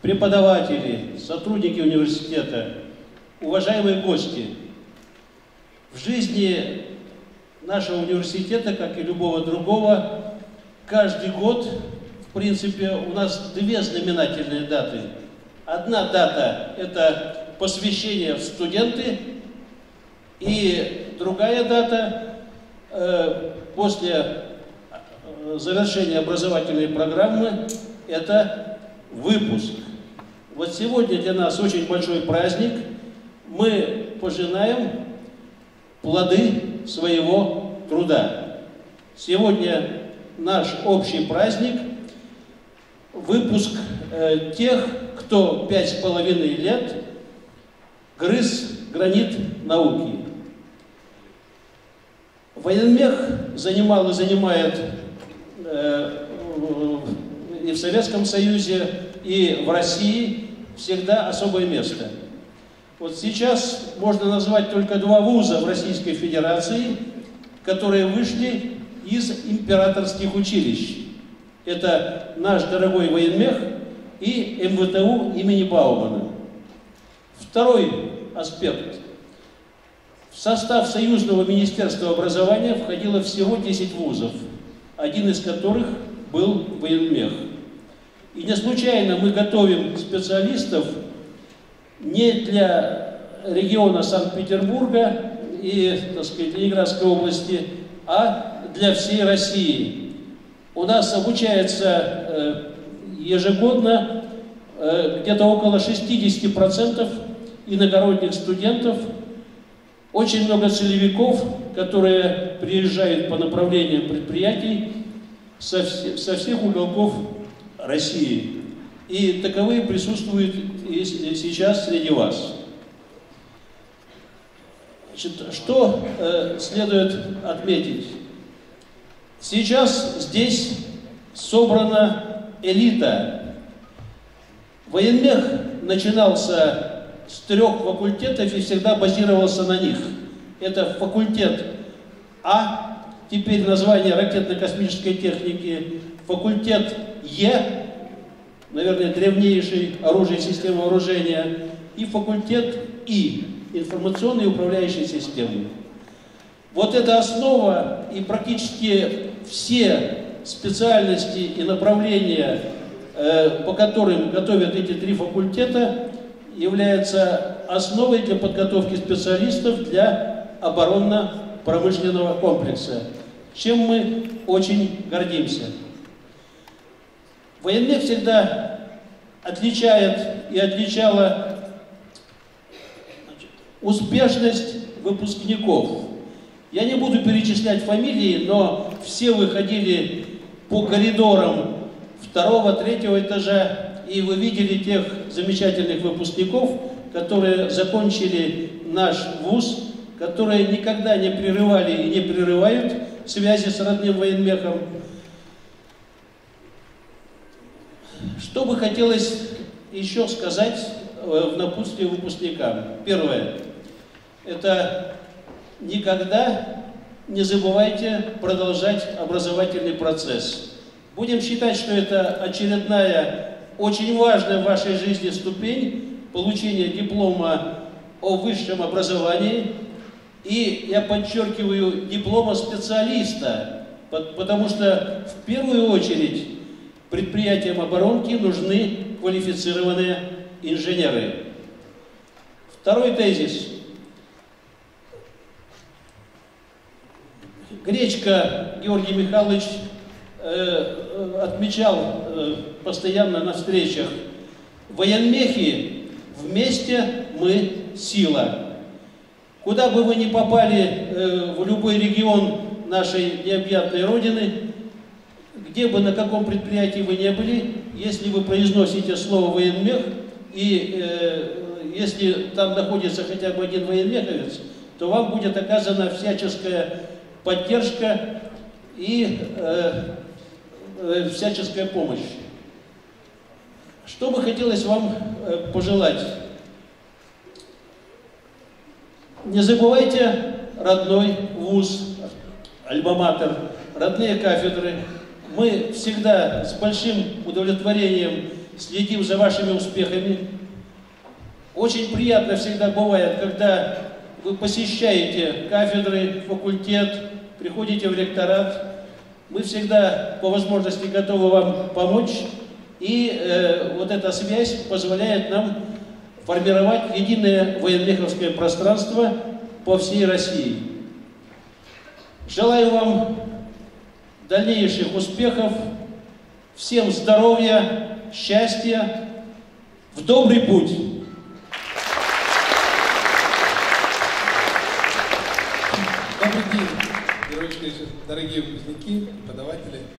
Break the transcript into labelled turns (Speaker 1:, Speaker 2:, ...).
Speaker 1: преподаватели, сотрудники университета, уважаемые гости, в жизни нашего университета, как и любого другого, каждый год, в принципе, у нас две знаменательные даты. Одна дата – это посвящение в студенты, и другая дата после завершения образовательной программы – это выпуск. Вот сегодня для нас очень большой праздник. Мы пожинаем плоды своего труда. Сегодня наш общий праздник – выпуск тех, кто 5,5 лет грыз гранит науки. Военмех занимал и занимает и в Советском Союзе, и в России всегда особое место. Вот сейчас можно назвать только два вуза в Российской Федерации, которые вышли из императорских училищ. Это наш дорогой военмех и МВТУ имени Баумана. Второй аспект. В состав Союзного министерства образования входило всего 10 вузов, один из которых был военмех. И не случайно мы готовим специалистов не для региона Санкт-Петербурга и, так сказать, Ленинградской области, а для всей России. У нас обучается ежегодно где-то около 60% иногородних студентов, очень много целевиков, которые приезжают по направлениям предприятий со всех уголков России. И таковые присутствуют и сейчас среди вас. Значит, что следует отметить? Сейчас здесь собрана элита. Военмех начинался с 3 факультетов и всегда базировался на них. Это факультет А, теперь название ракетно-космической техники, факультет Е, наверное, древнейший оружие и системы вооружения, и факультет И, информационные и управляющие системы. Вот эта основа, и практически все специальности и направления, по которым готовят эти 3 факультета, являются основой для подготовки специалистов для оборонно-промышленного комплекса, чем мы очень гордимся. Военмех всегда отличает и отличала успешность выпускников. Я не буду перечислять фамилии, но все выходили по коридорам 2-3 этажа, и вы видели тех замечательных выпускников, которые закончили наш вуз, которые никогда не прерывали и не прерывают связи с родным военмехом. Что бы хотелось еще сказать в напутствие выпускникам? Первое. Это никогда не забывайте продолжать образовательный процесс. Будем считать, что это очередная, очень важная в вашей жизни ступень получения диплома о высшем образовании. И я подчеркиваю, диплома специалиста, потому что в первую очередь предприятиям оборонки нужны квалифицированные инженеры. Второй тезис. Гречко Георгий Михайлович отмечал постоянно на встречах: военмехи, вместе мы сила. Куда бы вы ни попали, в любой регион нашей необъятной Родины, где бы, на каком предприятии вы не были, если вы произносите слово военмех, и если там находится хотя бы один военмеховец, то вам будет оказана всяческая поддержка и всяческая помощь. Что бы хотелось вам пожелать? Не забывайте родной вуз, альма-матер, родные кафедры. Мы всегда с большим удовлетворением следим за вашими успехами. Очень приятно всегда бывает, когда вы посещаете кафедры, факультет, приходите в ректорат. Мы всегда по возможности готовы вам помочь. И вот эта связь позволяет нам формировать единое военмеховское пространство по всей России. Желаю вам дальнейших успехов, всем здоровья, счастья, в добрый путь!
Speaker 2: Добрый день, дорогие выпускники, преподаватели.